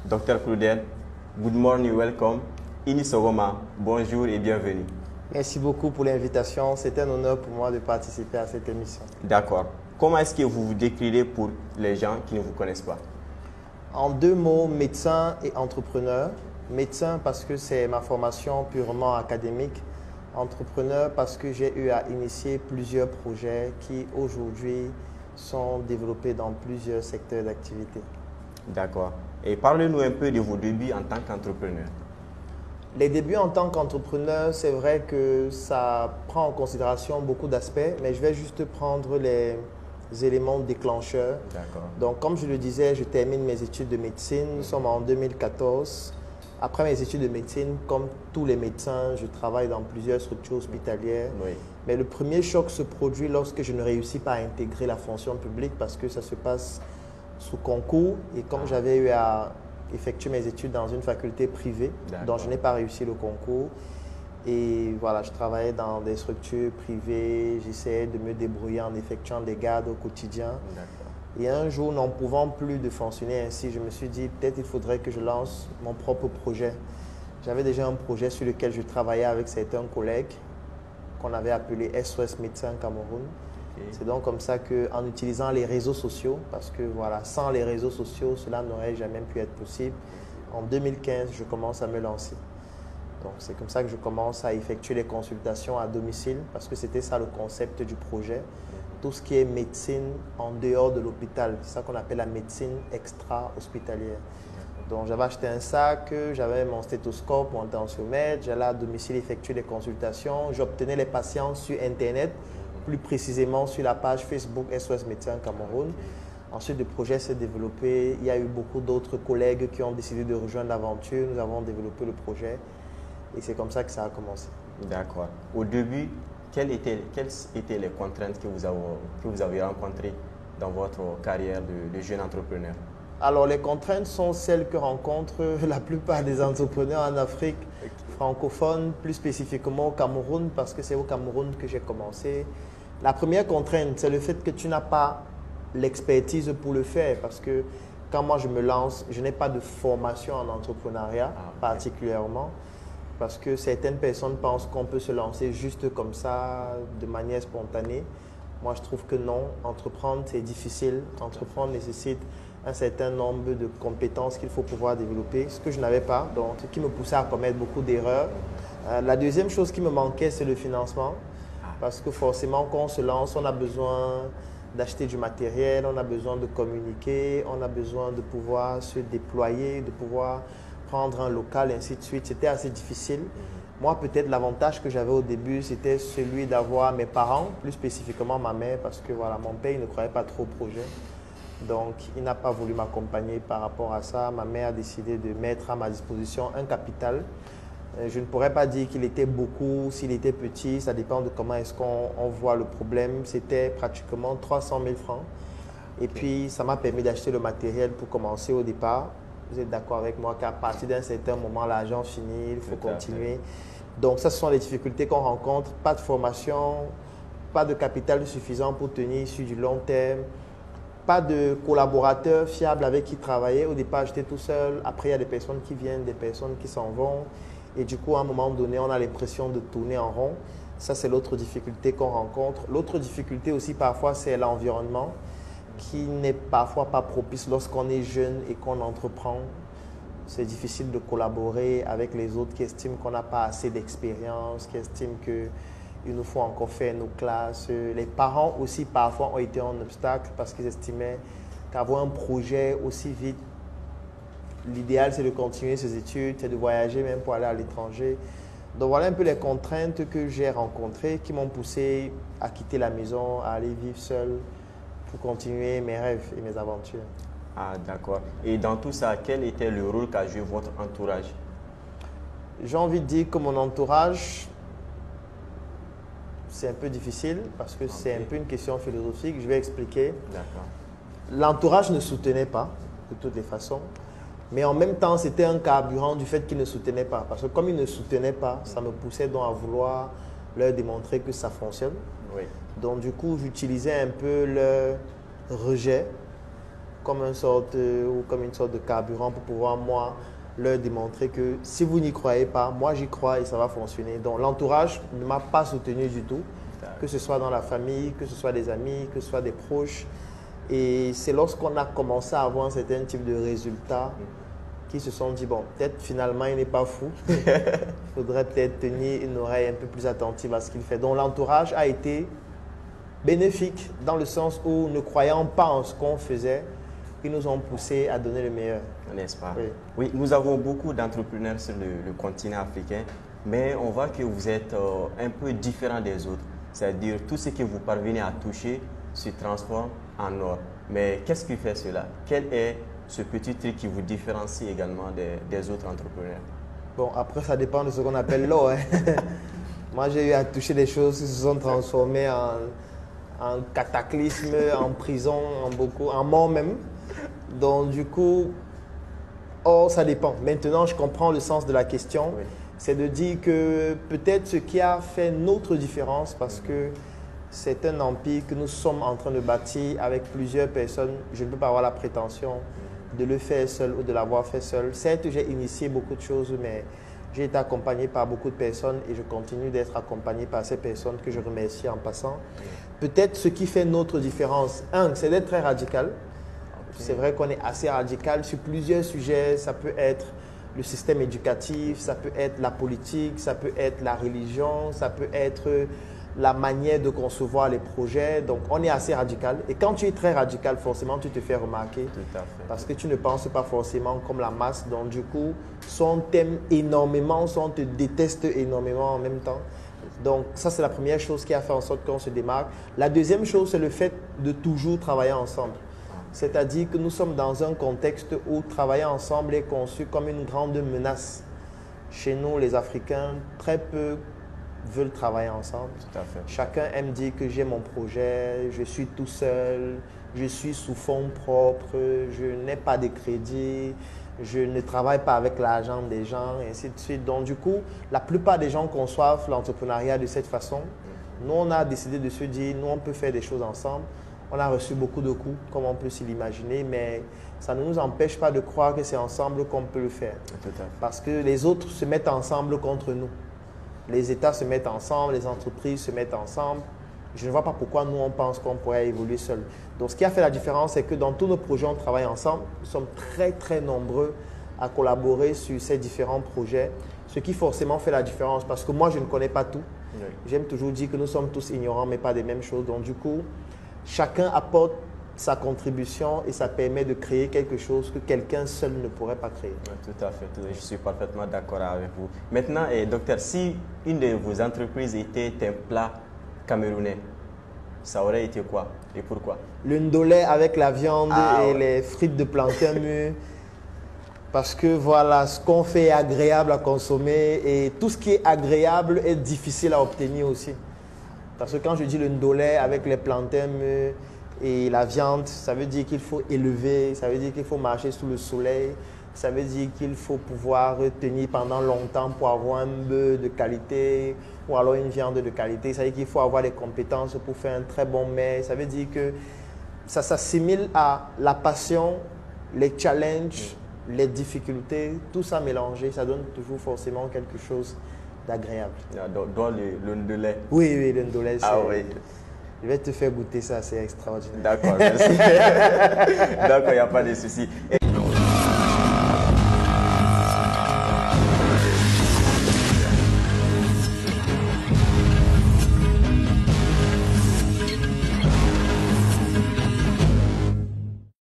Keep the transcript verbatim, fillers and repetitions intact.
docteur Claudel, good morning, welcome. Ini Sogoma, bonjour et bienvenue. Merci beaucoup pour l'invitation. C'est un honneur pour moi de participer à cette émission. D'accord. Comment est-ce que vous vous décrirez pour les gens qui ne vous connaissent pas? En deux mots, médecin et entrepreneur. Médecin parce que c'est ma formation purement académique. Entrepreneur parce que j'ai eu à initier plusieurs projets qui aujourd'hui sont développés dans plusieurs secteurs d'activité. D'accord. Et parlez-nous un peu de vos débuts en tant qu'entrepreneur. Les débuts en tant qu'entrepreneur, c'est vrai que ça prend en considération beaucoup d'aspects, mais je vais juste prendre les éléments déclencheurs. D'accord. Donc, comme je le disais, je termine mes études de médecine. Nous sommes en deux mille quatorze. Après mes études de médecine, comme tous les médecins, je travaille dans plusieurs structures hospitalières. Oui. Mais le premier choc se produit lorsque je ne réussis pas à intégrer la fonction publique parce que ça se passe sous concours. Et comme j'avais eu à effectuer mes études dans une faculté privée, dont je n'ai pas réussi le concours. Et voilà, je travaillais dans des structures privées, j'essayais de me débrouiller en effectuant des gardes au quotidien. Et un jour, n'en pouvant plus de fonctionner ainsi, je me suis dit peut-être il faudrait que je lance mon propre projet. J'avais déjà un projet sur lequel je travaillais avec certains collègues qu'on avait appelé S O S Médecins Cameroun. Okay. C'est donc comme ça qu'en utilisant les réseaux sociaux, parce que voilà, sans les réseaux sociaux, cela n'aurait jamais pu être possible. En deux mille quinze, je commence à me lancer. Donc c'est comme ça que je commence à effectuer les consultations à domicile, parce que c'était ça le concept du projet. Tout ce qui est médecine en dehors de l'hôpital, c'est ça qu'on appelle la médecine extra-hospitalière. Donc j'avais acheté un sac, j'avais mon stéthoscope, mon tensiomètre, j'allais à domicile effectuer les consultations, j'obtenais les patients sur Internet, plus précisément sur la page Facebook S O S Médecins Cameroun. Ensuite, le projet s'est développé, il y a eu beaucoup d'autres collègues qui ont décidé de rejoindre l'aventure, nous avons développé le projet et c'est comme ça que ça a commencé. D'accord. Au début, Quelles étaient, quelles étaient les contraintes que vous avez, que vous avez rencontrées dans votre carrière de, de jeune entrepreneur? Alors, les contraintes sont celles que rencontrent la plupart des entrepreneurs en Afrique francophone, plus spécifiquement au Cameroun, parce que c'est au Cameroun que j'ai commencé. La première contrainte, c'est le fait que tu n'as pas l'expertise pour le faire, parce que quand moi je me lance, je n'ai pas de formation en entrepreneuriat, ah, okay. particulièrement. Parce que certaines personnes pensent qu'on peut se lancer juste comme ça, de manière spontanée. Moi, je trouve que non. Entreprendre, c'est difficile. Entreprendre nécessite un certain nombre de compétences qu'il faut pouvoir développer, ce que je n'avais pas, donc ce qui me poussait à commettre beaucoup d'erreurs. Euh, la deuxième chose qui me manquait, c'est le financement. Parce que forcément, quand on se lance, on a besoin d'acheter du matériel, on a besoin de communiquer, on a besoin de pouvoir se déployer, de pouvoir prendre un local, et ainsi de suite. C'était assez difficile. Moi, peut-être l'avantage que j'avais au début, c'était celui d'avoir mes parents, plus spécifiquement ma mère, parce que voilà, mon père il ne croyait pas trop au projet. Donc, il n'a pas voulu m'accompagner par rapport à ça. Ma mère a décidé de mettre à ma disposition un capital. Je ne pourrais pas dire qu'il était beaucoup, s'il était petit, ça dépend de comment est-ce qu'on voit le problème. C'était pratiquement trois cent mille francs. Et puis, ça m'a permis d'acheter le matériel pour commencer au départ. Vous êtes d'accord avec moi qu'à partir d'un certain moment, l'argent finit, il faut continuer. Donc, ça, ce sont les difficultés qu'on rencontre. Pas de formation, pas de capital suffisant pour tenir sur du long terme, pas de collaborateurs fiables avec qui travailler. Au départ, j'étais tout seul. Après, il y a des personnes qui viennent, des personnes qui s'en vont. Et du coup, à un moment donné, on a l'impression de tourner en rond. Ça, c'est l'autre difficulté qu'on rencontre. L'autre difficulté aussi, parfois, c'est l'environnement, qui n'est parfois pas propice lorsqu'on est jeune et qu'on entreprend. C'est difficile de collaborer avec les autres qui estiment qu'on n'a pas assez d'expérience, qui estiment qu'il nous faut encore faire nos classes. Les parents aussi parfois ont été un obstacle parce qu'ils estimaient qu'avoir un projet aussi vite, l'idéal c'est de continuer ses études, c'est de voyager même pour aller à l'étranger. Donc voilà un peu les contraintes que j'ai rencontrées qui m'ont poussé à quitter la maison, à aller vivre seul, pour continuer mes rêves et mes aventures. Ah, d'accord. Et dans tout ça, quel était le rôle qu'a joué votre entourage? J'ai envie de dire que mon entourage, c'est un peu difficile parce que okay. c'est un peu une question philosophique. Je vais expliquer. D'accord. L'entourage ne soutenait pas, de toutes les façons. Mais en même temps, c'était un carburant du fait qu'il ne soutenait pas. Parce que comme il ne soutenait pas, ça me poussait donc à vouloir leur démontrer que ça fonctionne. Oui. Donc du coup, j'utilisais un peu le rejet comme, une sorte, ou comme une sorte de carburant pour pouvoir, moi, leur démontrer que si vous n'y croyez pas, moi j'y crois et ça va fonctionner. Donc l'entourage ne m'a pas soutenu du tout, que ce soit dans la famille, que ce soit des amis, que ce soit des proches. Et c'est lorsqu'on a commencé à avoir un certain type de résultats qu'ils se sont dit, bon, peut-être finalement il n'est pas fou, il faudrait peut-être tenir une oreille un peu plus attentive à ce qu'il fait. Donc l'entourage a été bénéfique dans le sens où, ne croyant pas en ce qu'on faisait, ils nous ont poussé à donner le meilleur. N'est-ce pas? Oui. Oui, nous avons beaucoup d'entrepreneurs sur le, le continent africain, mais on voit que vous êtes euh, un peu différent des autres. C'est-à-dire, tout ce que vous parvenez à toucher se transforme en or. Mais qu'est-ce qui fait cela? Quel est ce petit truc qui vous différencie également des, des autres entrepreneurs? Bon, après, ça dépend de ce qu'on appelle l'or. Hein. Moi, j'ai eu à toucher des choses qui se sont transformées en, en cataclysme, en prison, en beaucoup, en mort même. Donc, du coup, or, ça dépend. Maintenant, je comprends le sens de la question. Oui. C'est de dire que peut-être ce qui a fait notre différence, parce que c'est un empire que nous sommes en train de bâtir avec plusieurs personnes. Je ne peux pas avoir la prétention de le faire seul ou de l'avoir fait seul. Certes, j'ai initié beaucoup de choses, mais j'ai été accompagné par beaucoup de personnes et je continue d'être accompagné par ces personnes que je remercie en passant. Peut-être ce qui fait notre différence, un, c'est d'être très radical. C'est vrai qu'on est assez radical sur plusieurs sujets. Ça peut être le système éducatif, ça peut être la politique, ça peut être la religion, ça peut être la manière de concevoir les projets. Donc, on est assez radical. Et quand tu es très radical, forcément, tu te fais remarquer. Tout à fait. Parce que tu ne penses pas forcément comme la masse. Donc, du coup, soit on t'aime énormément, soit on te déteste énormément en même temps. Donc, ça, c'est la première chose qui a fait en sorte qu'on se démarque. La deuxième chose, c'est le fait de toujours travailler ensemble. C'est-à-dire que nous sommes dans un contexte où travailler ensemble est conçu comme une grande menace. Chez nous, les Africains, très peu veulent travailler ensemble. Tout à fait. Chacun aime dire que j'ai mon projet, je suis tout seul, je suis sous fonds propres, je n'ai pas de crédit, je ne travaille pas avec l'argent des gens, et ainsi de suite. Donc, du coup, la plupart des gens conçoivent l'entrepreneuriat de cette façon. Nous, on a décidé de se dire, nous, on peut faire des choses ensemble. On a reçu beaucoup de coups, comme on peut s'y l'imaginer, mais ça ne nous empêche pas de croire que c'est ensemble qu'on peut le faire. Tout à fait. Parce que les autres se mettent ensemble contre nous. Les États se mettent ensemble, les entreprises se mettent ensemble. Je ne vois pas pourquoi nous, on pense qu'on pourrait évoluer seul. Donc, ce qui a fait la différence, c'est que dans tous nos projets, on travaille ensemble. Nous sommes très, très nombreux à collaborer sur ces différents projets, ce qui forcément fait la différence. Parce que moi, je ne connais pas tout. Oui. J'aime toujours dire que nous sommes tous ignorants, mais pas des mêmes choses. Donc, du coup, chacun apporte sa contribution et ça permet de créer quelque chose que quelqu'un seul ne pourrait pas créer. Tout à fait, je suis parfaitement d'accord avec vous. Maintenant, eh, docteur, si une de vos entreprises était un plat camerounais, ça aurait été quoi et pourquoi? Le ndolé avec la viande ah, et ouais. les frites de plantain mûr. Parce que voilà, ce qu'on fait est agréable à consommer et tout ce qui est agréable est difficile à obtenir aussi. Parce que quand je dis le ndolé avec les plantains mûrs et la viande, ça veut dire qu'il faut élever, ça veut dire qu'il faut marcher sous le soleil, ça veut dire qu'il faut pouvoir tenir pendant longtemps pour avoir un bœuf de qualité ou alors une viande de qualité. Ça veut dire qu'il faut avoir les compétences pour faire un très bon mets. Ça veut dire que ça s'assimile à la passion, les challenges, les difficultés, tout ça mélangé, ça donne toujours forcément quelque chose d'agréable. Dans le, le ndolé. Oui, oui, le ndolé. Ah oui. Je vais te faire goûter ça, c'est extraordinaire. D'accord, merci. D'accord, il n'y a pas de souci. Et